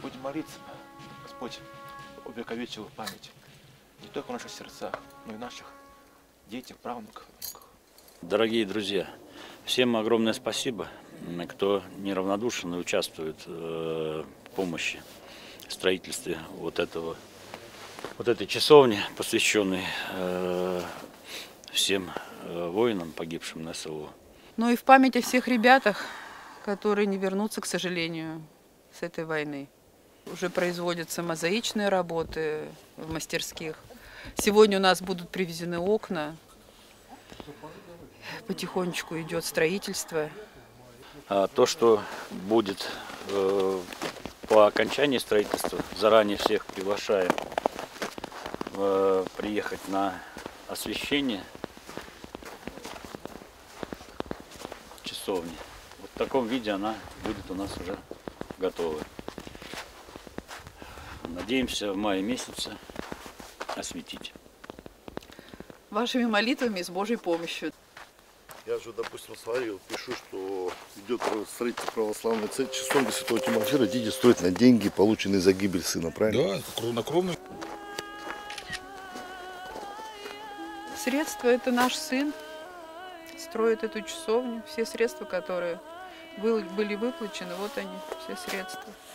Будем молиться, Господь увековечил память не только в наших сердцах, но и в наших детях, правнуках, внуках. Дорогие друзья, всем огромное спасибо, кто неравнодушен и участвует в помощи в строительстве вот этой часовни, посвященной всем воинам, погибшим на СВО. Ну и в память о всех ребятах, которые не вернутся, к сожалению, с этой войны. Уже производятся мозаичные работы в мастерских. Сегодня у нас будут привезены окна. Потихонечку идет строительство. А то, что будет по окончании строительства, заранее всех приглашаем приехать на освящение часовни. Вот в таком виде она будет у нас уже готова. Надеемся в мае месяце осветить. Вашими молитвами и с Божьей помощью. Я же, допустим, смотрел, пишу, что идет строительство православной церкви часовни Святого Тимофея, дети строят на деньги, полученные за гибель сына, правильно? Да, кровнокровно. Средства — это наш сын, строит эту часовню. Все средства, которые были выплачены, вот они, все средства.